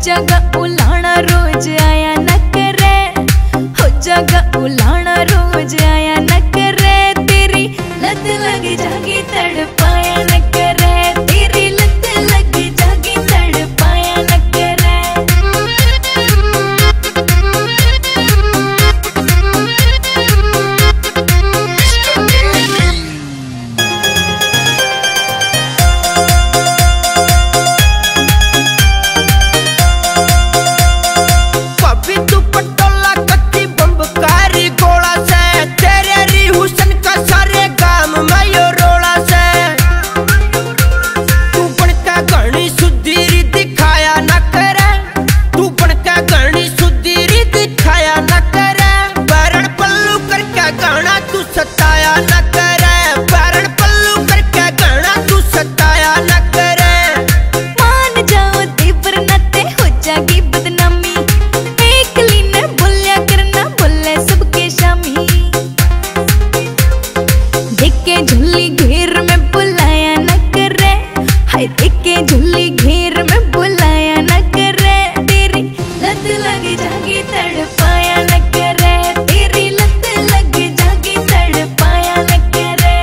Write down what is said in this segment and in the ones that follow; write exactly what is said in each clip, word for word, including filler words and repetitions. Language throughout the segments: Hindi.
जागा उलाना रोज आया न करे, हो जागा उलाना रोज आया न करे, तेरी लत लगी जागी तड़पाया न करे, तेरी लत लगी जागी तड़पाया न करे। झुल्ली घेर में बुलाया न करे, हाय देखे झुल्ली घेर में बुलाया न करे, तेरी लत लगी जागी तड़पाया न करे, तेरी लत लगी जागी तड़पाया न करे।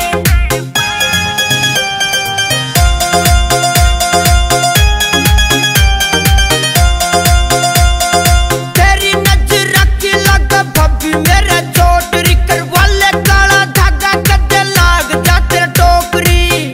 तेरी नजर की लग भाभी मेरा चोटरी कर वाले काला धागा कदे लाग जाते टोकरी।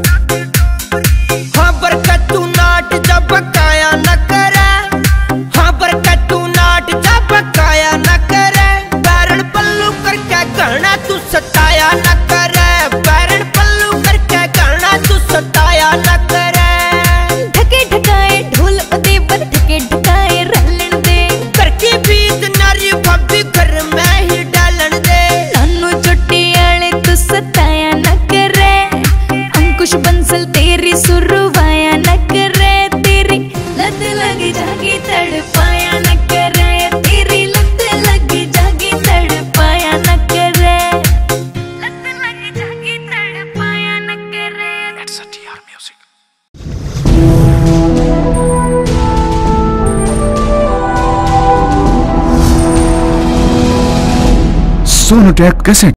हाँ बरकत तू नाट जब काया न करे, हाँ बरकत तू नाट जब काया न करे, बैरन पल्लू करके गहना तू सताया न करे, बैरन पल्लू करके गहना तू सताया न करे। ढके ढकाए ढोल उदे पर ढके ढकाए रलन दे, करके बीत नारी भाभी घर में ही डालन दे, नानू चोटी आले तू सताया न करे, अंकुश बंसल तेरी सुरवाया न करे, तेरी लत लगी जागी तड़पाया न करे, तेरी लत लगी जागी तड़पाया न करे, लत लगी जागी तड़पाया न करे। That's a T R music. Sonotech cassette.